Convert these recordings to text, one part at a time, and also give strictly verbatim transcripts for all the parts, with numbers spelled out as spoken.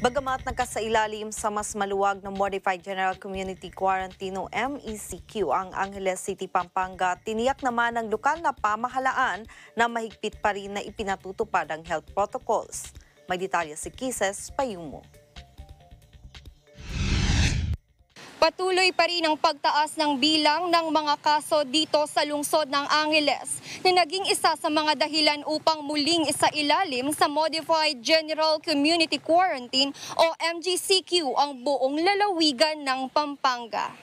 Bagamat nagkasailalim sa mas maluwag na Modified General Community Quarantine o M E C Q ang Angeles City, Pampanga, tiniyak naman ng lokal na pamahalaan na mahigpit pa rin na ipinatutupad ang health protocols. May detalye si Kisses Payumo. Patuloy pa rin ang pagtaas ng bilang ng mga kaso dito sa lungsod ng Angeles na naging isa sa mga dahilan upang muling isailalim sa Modified General Community Quarantine o M G C Q ang buong lalawigan ng Pampanga.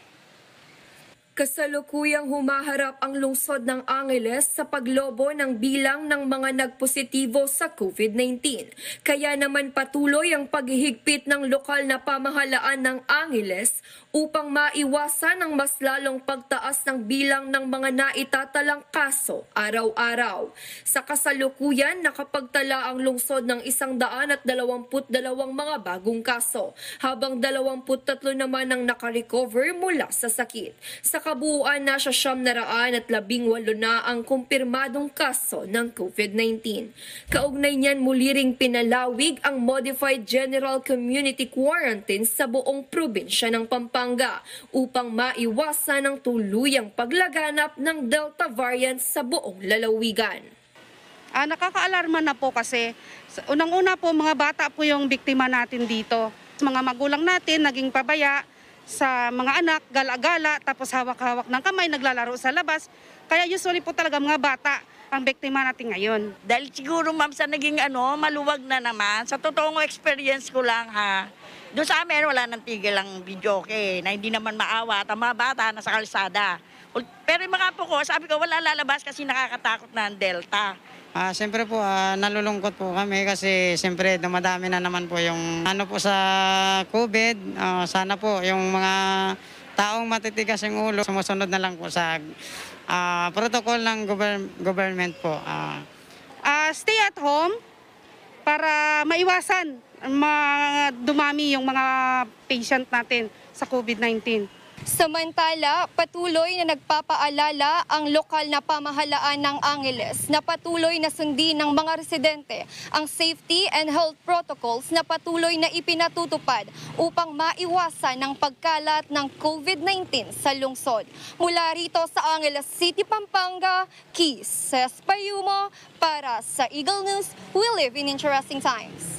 Kasalukuyang humaharap ang lungsod ng Angeles sa paglobo ng bilang ng mga nagpositibo sa COVID nineteen. Kaya naman patuloy ang paghihigpit ng lokal na pamahalaan ng Angeles upang maiwasan ang mas lalong pagtaas ng bilang ng mga naitatalang kaso araw-araw. Sa kasalukuyan, nakapagtala ang lungsod ng isang daan at dalawamput dalawang mga bagong kaso, habang dalawamput tatlo naman ang nakarecover mula sa sakit. Sa kabuuan, nasa siyam na raan at labing walo na ang kumpirmadong kaso ng COVID nineteen. Kaugnay niyan, muli ring pinalawig ang Modified General Community Quarantine sa buong probinsya ng Pampanga upang maiwasan ang tuluyang paglaganap ng Delta variant sa buong lalawigan. Ah, nakaka-alarma na po kasi unang-una po mga bata po yung biktima natin dito. Mga magulang natin naging pabaya sa mga anak, gala-gala, tapos hawak-hawak ng kamay, naglalaro sa labas. Kaya usually po talaga mga bata ang biktima natin ngayon. Dahil siguro ma'am sa naging ano, maluwag na naman. Sa totoong experience ko lang ha, doon sa amin wala nang tigil ang video okay, na hindi naman maawa at ang mga bata nasa kalsada. Pero yung mga po ko, sabi ko wala lalabas kasi nakakatakot na ang Delta. Ah, siyempre po, ah, nalulungkot po kami kasi siyempre dumadami na naman po yung ano po sa COVID. Ah, sana po yung mga taong matitigas yung ulo, sumusunod na lang po sa ah, protocol ng gover- government po. Ah. Ah, stay at home para maiwasan ma dumami yung mga patient natin sa COVID nineteen. Samantala, patuloy na nagpapaalala ang lokal na pamahalaan ng Angeles na patuloy na sundin ng mga residente ang safety and health protocols na patuloy na ipinatutupad upang maiwasan ang pagkalat ng COVID nineteen sa lungsod. Mula rito sa Angeles City, Pampanga, Kisses Payumo para sa Eagle News. We live in interesting times.